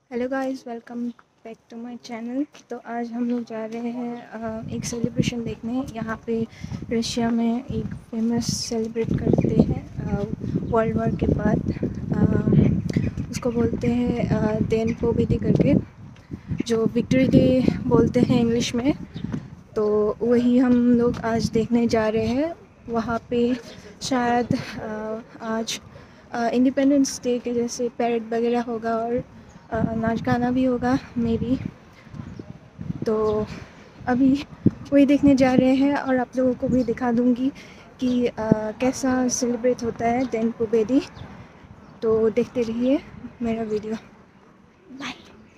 Hello guys, welcome back to my channel. तो आज हम लोग जा रहे हैं एक सेलिब्रेशन देखने। यहाँ पे रशिया में एक फेमस सेलिब्रेट करते हैं वर्ल्ड वॉर के बाद। उसको बोलते हैं देन पोवेदी करके, जो विक्ट्री डे बोलते हैं इंग्लिश में। तो वही हम लोग आज देखने जा रहे हैं। वहाँ पे शायद आज इंडिपेंडेंस डे के जैसे पैरेड वगैरह होगा और नाच गाना भी होगा मे बी। तो अभी वही देखने जा रहे हैं और आप लोगों को भी दिखा दूँगी कि कैसा सेलिब्रेट होता है देन पोवेदी। तो देखते रहिए मेरा वीडियो। बाय।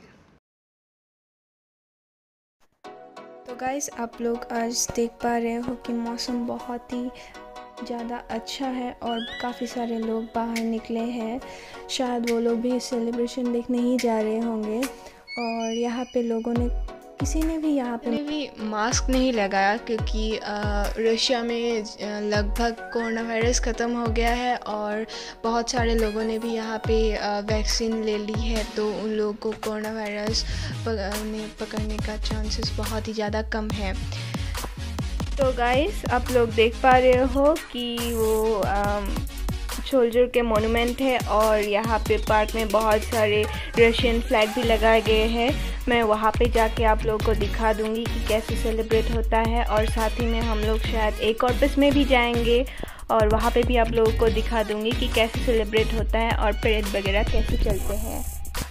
तो गाइस, आप लोग आज देख पा रहे हो कि मौसम बहुत ही ज़्यादा अच्छा है और काफ़ी सारे लोग बाहर निकले हैं। शायद वो लोग भी सेलिब्रेशन देखने ही जा रहे होंगे। और यहाँ पे लोगों ने किसी ने भी मास्क नहीं लगाया, क्योंकि रशिया में लगभग कोरोना वायरस ख़त्म हो गया है और बहुत सारे लोगों ने भी यहाँ पे वैक्सीन ले ली है। तो उन लोगों को कोरोना वायरस पकड़ने का चांसेस बहुत ही ज़्यादा कम है। तो गाइस, आप लोग देख पा रहे हो कि वो सोल्जर के मोनूमेंट है और यहाँ पे पार्क में बहुत सारे रशियन फ्लैग भी लगाए गए हैं। मैं वहाँ पे जाके आप लोगों को दिखा दूँगी कि कैसे सेलिब्रेट होता है। और साथ ही में हम लोग शायद एक और बस में भी जाएंगे और वहाँ पे भी आप लोगों को दिखा दूँगी कि कैसे सेलिब्रेट होता है और परेड वगैरह कैसे चलते हैं।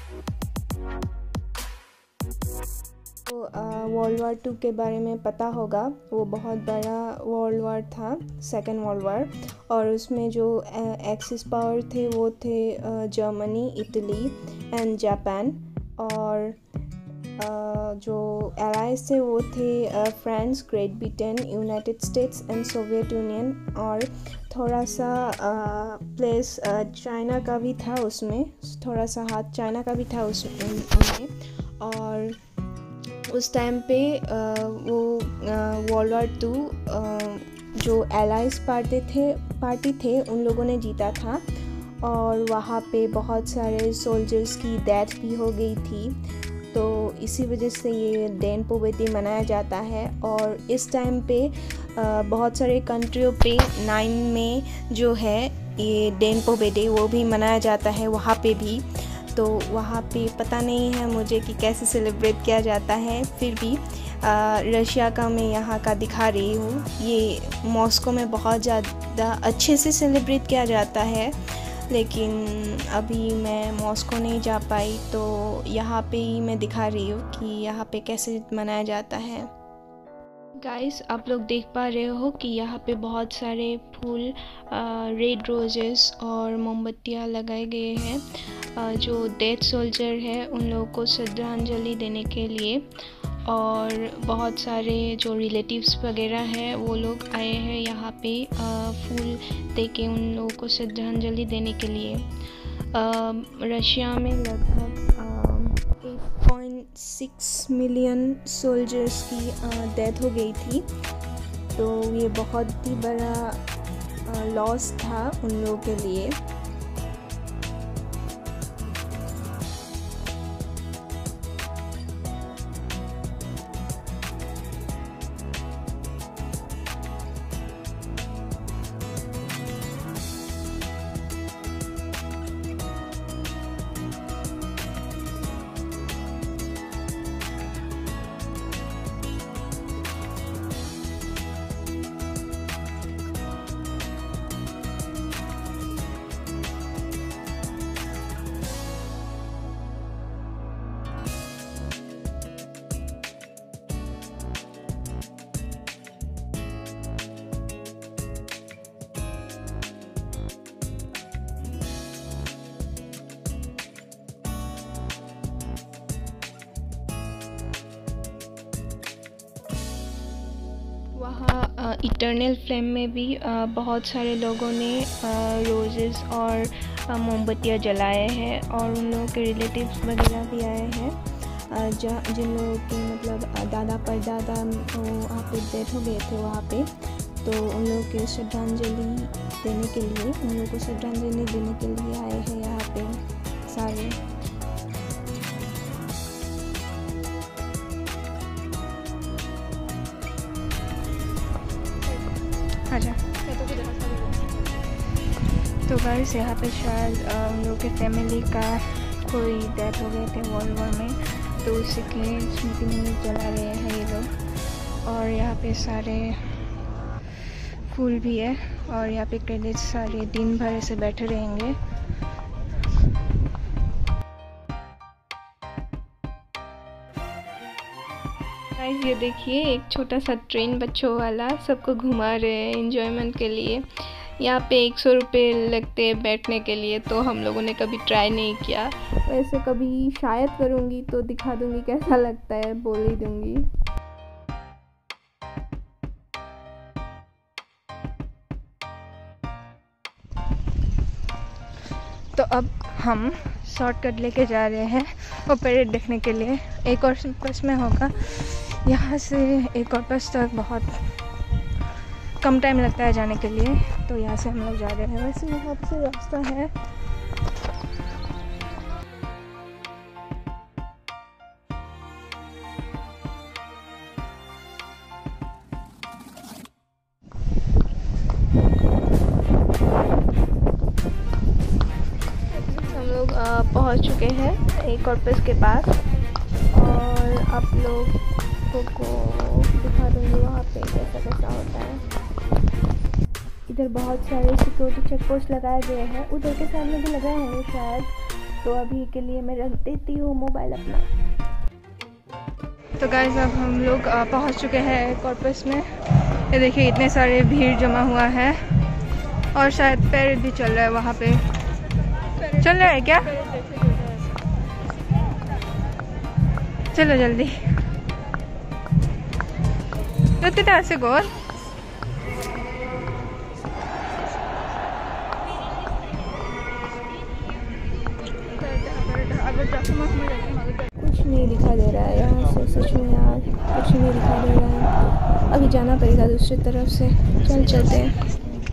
तो वर्ल्ड वार 2 के बारे में पता होगा, वो बहुत बड़ा वर्ल्ड वार था, सेकेंड वर्ल्ड वार। और उसमें जो एक्सिस पावर थे वो थे जर्मनी, इटली एंड जापान। और जो एलाइज थे वो थे France, Great Britain, United States and Soviet Union. और थोड़ा सा प्लेस चाइना का भी था, उसमें थोड़ा सा हाथ चाइना का भी था उसमें। और उस टाइम पे वो वर्ल्ड वार 2 जो एलाइज पार्टी थे उन लोगों ने जीता था। और वहाँ पे बहुत सारे सोल्जर्स की डेथ भी हो गई थी। तो इसी वजह से ये देन पोवेदी मनाया जाता है। और इस टाइम पे बहुत सारे कंट्रियों पे 9 में जो है ये देन पोवेदी वो भी मनाया जाता है वहाँ पे भी। तो वहाँ पे पता नहीं है मुझे कि कैसे सेलिब्रेट किया जाता है, फिर भी रशिया का मैं यहाँ का दिखा रही हूँ। ये मॉस्को में बहुत ज़्यादा अच्छे से सेलिब्रेट किया जाता है, लेकिन अभी मैं मॉस्को नहीं जा पाई, तो यहाँ पे ही मैं दिखा रही हूँ कि यहाँ पे कैसे मनाया जाता है। गाइस, आप लोग देख पा रहे हो कि यहाँ पे बहुत सारे फूल, रेड रोजेस और मोमबत्तियाँ लगाए गए हैं जो डेथ सोल्जर है उन लोगों को श्रद्धांजलि देने के लिए। और बहुत सारे जो रिलेटिव्स वगैरह हैं वो लोग आए हैं यहाँ पे फूल दे के उन लोगों को श्रद्धांजलि देने के लिए। रशिया में लगभग 8.6 मिलियन सोल्जर्स की डेथ हो गई थी। तो ये बहुत ही बड़ा लॉस था उन लोगों के लिए। वहाँ इटर्नल फ्लेम में भी बहुत सारे लोगों ने रोजेस और मोमबत्तियाँ जलाए हैं और उन लोगों के रिलेटिव्स वगैरह भी आए हैं जिन लोगों के मतलब दादा परदादा वहाँ पे डेथ हो गए थे वहाँ पे। तो उन लोगों के श्रद्धांजलि देने के लिए उन लोगों को श्रद्धांजलि देने के लिए आए हैं यहाँ पे सारे। आजा। तो गाइस यहाँ पे शायद उन लोग के फैमिली का कोई डेथ हो गए थे वर्ल्ड वॉर में, तो उसी की स्मृति में जला रहे हैं ये लोग। और यहाँ पे सारे फूल भी है और यहाँ पे क्रेडिट्स सारे दिन भर ऐसे बैठे रहेंगे। गाइस ये देखिए एक छोटा सा ट्रेन बच्चों वाला सबको घुमा रहे हैं एंजॉयमेंट के लिए। यहाँ पे 100 रुपये लगते हैं बैठने के लिए, तो हम लोगों ने कभी ट्राई नहीं किया। वैसे कभी शायद करूँगी तो दिखा दूँगी कैसा लगता है, बोल ही दूँगी। तो अब हम शॉर्टकट लेके जा रहे हैं वो परेड देखने के लिए। एक और बस में होगा, यहाँ से एक और बस तक बहुत कम टाइम लगता है जाने के लिए, तो यहाँ से हम लोग जा रहे हैं। वैसे यहाँ से रास्ता है। हम लोग पहुँच चुके हैं एक और बस के पास, और आप लोगों को दिखा दूँगी वहाँ पे कैसा कैसा होता है। इधर बहुत सारे सिक्योरिटी चेक पोस्ट लगाए गए हैं, उधर के सामने भी लगाए होंगे शायद। तो अभी के लिए मैं रख देती हूँ मोबाइल अपना। तो गाइस अब हम लोग पहुँच चुके हैं कॉर्पस में। ये देखिए इतने सारे भीड़ जमा हुआ है, और शायद परेड भी चल रहा है वहाँ पे। चल रहा है क्या? चलो जल्दी। कितना से गोल कुछ नहीं दिखा दे रहा है यहाँ से, सच में यार कुछ नहीं दिखा दे रहा है। अभी जाना पड़ेगा दूसरी तरफ से। चलते हैं।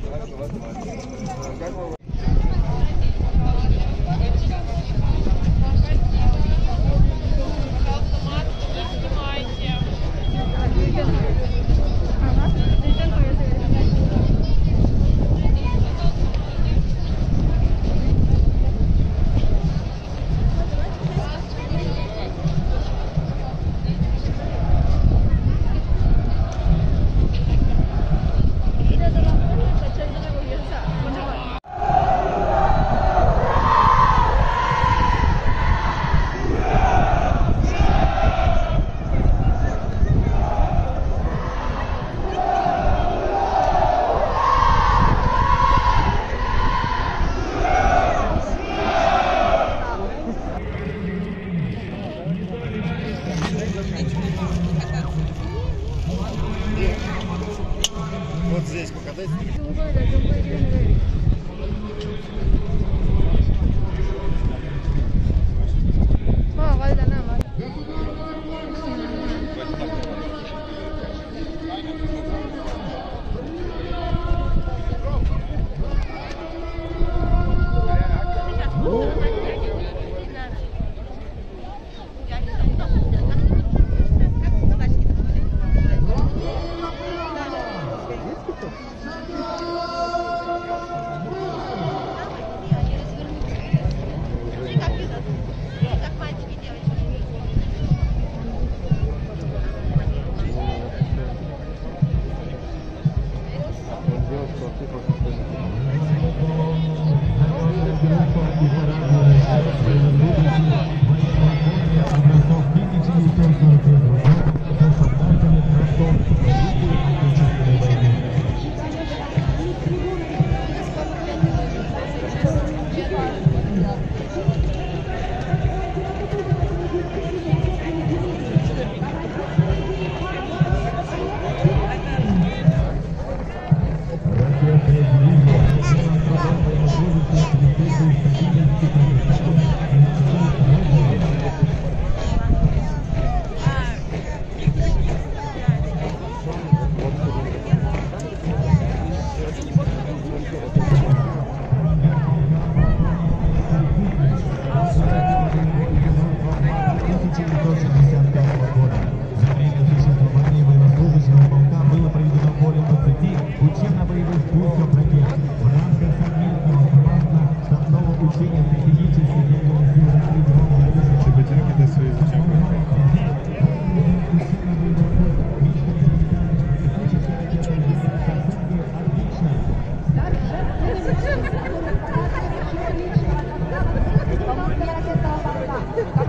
Вот здесь покатайся.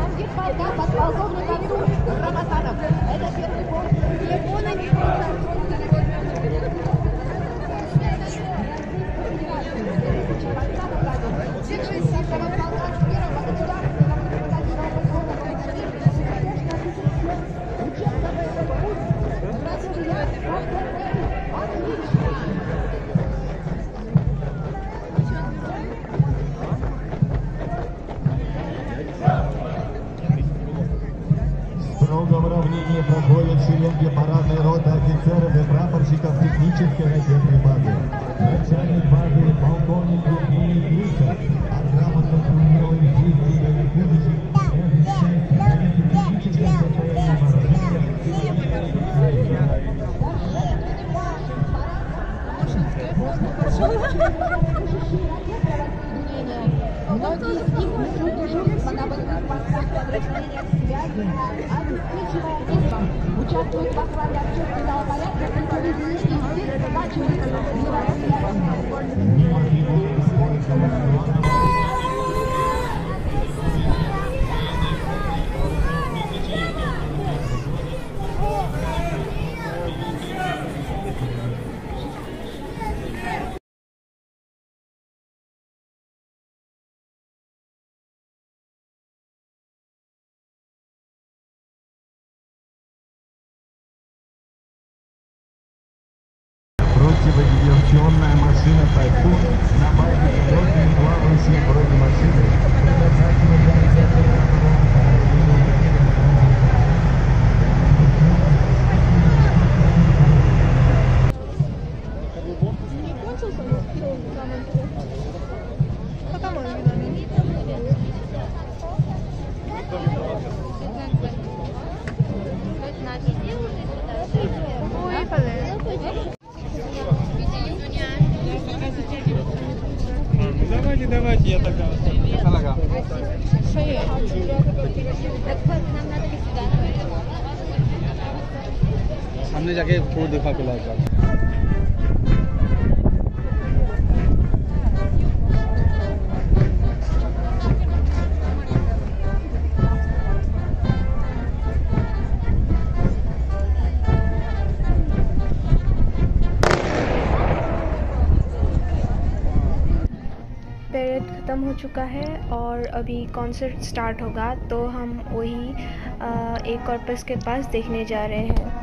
Командир полка подполковник Артур Рамазанов. Это телефон. Строго в равнине проходят шеренги парадной роты офицеров и прапорщиков технической ракетной базы. Начальник базы полковник Евгений Грицев, а грамотно сумел действия и будущих техническое состояние Многие из них несут дежурство на боевых постах подразделения связи, обеспечивая действом, участвуют в охране общественного порядка при проведении всех значимых противодиверсионная машина «Тайфун» на базе пилотной плавающей бронемашины, предназначена для Давайте, я тогда. सामने जाके फोटो दिखा के लाएगा। परेड ख़त्म हो चुका है और अभी कॉन्सर्ट स्टार्ट होगा, तो हम वही ए कॉर्पस के पास देखने जा रहे हैं।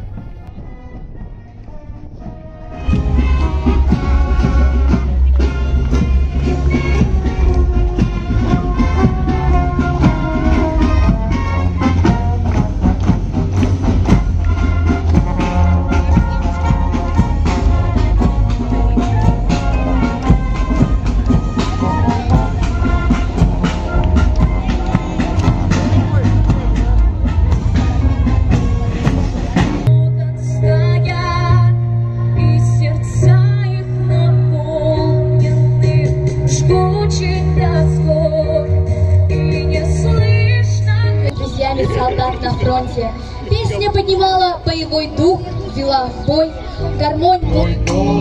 Солдат на фронте. Песня поднимала боевой дух, вела в бой гармонию.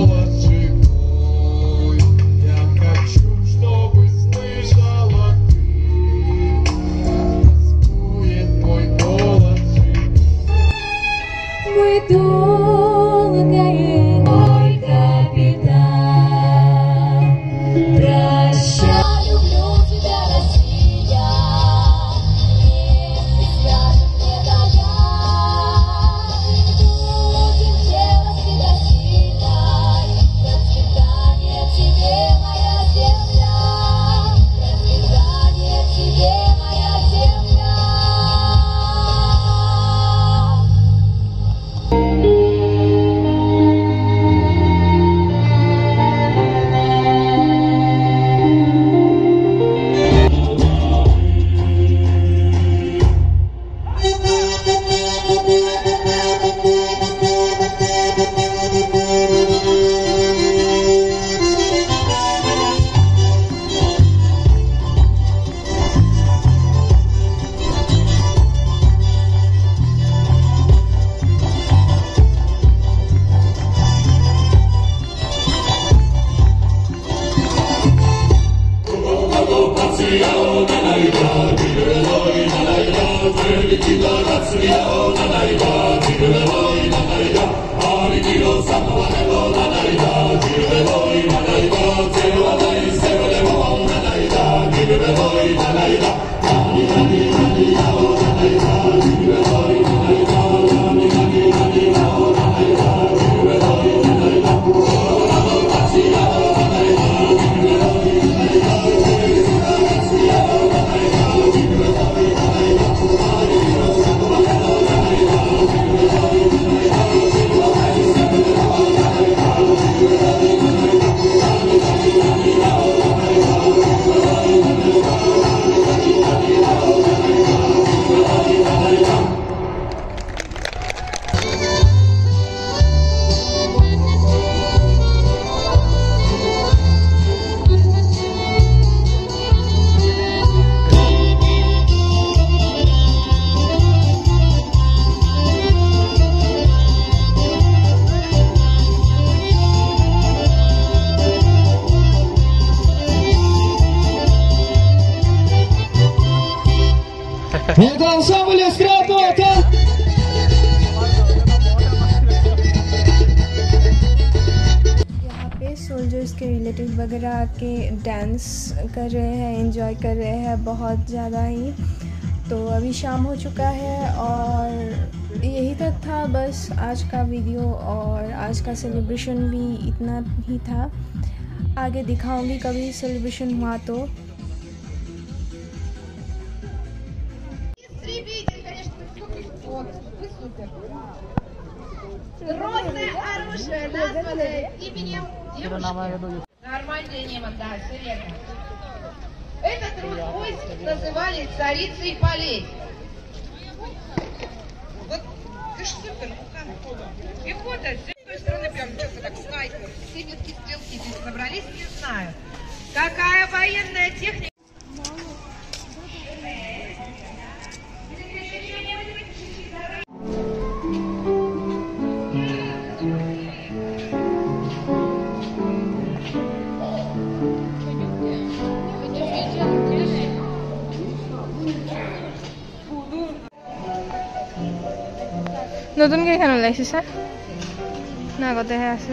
Мы долгое, мой капитан, прощай, люблю тебя, Россия. Это ансамбль эстрадного танца. यहाँ पे सोल्जर्स के रिलेटिव वगैरह आके डांस कर रहे हैं, एंजॉय कर रहे हैं बहुत ज़्यादा ही। तो अभी शाम हो चुका है और यही तक था बस आज का वीडियो, और आज का सेलिब्रेशन भी इतना ही था। आगे दिखाऊंगी कभी सेलिब्रेशन हुआ तो। Родное оружие, названное именем девушки. Нормальное небо, да, все верно. Этот род войск называли царицей полей. Вот ты ж супер, пехота, с той стороны прям чисто как снайпер. Все метки стрелки здесь собрались, не знаю. Какая военная техника? নতুন কেইখন ওলাইছে স্যার না আগতেহে আছিল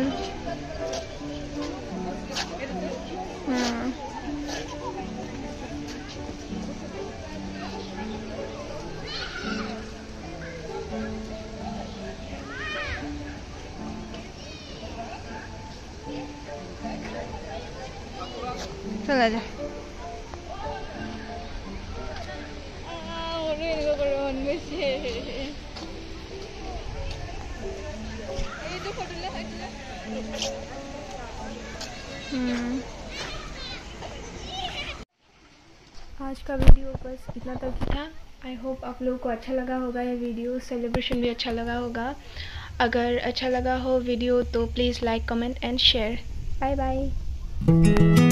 চলা যা आज का वीडियो बस इतना तक ही था। आई होप आप लोगों को अच्छा लगा होगा ये वीडियो, सेलिब्रेशन भी अच्छा लगा होगा। अगर अच्छा लगा हो वीडियो तो please like comment and share. Bye bye.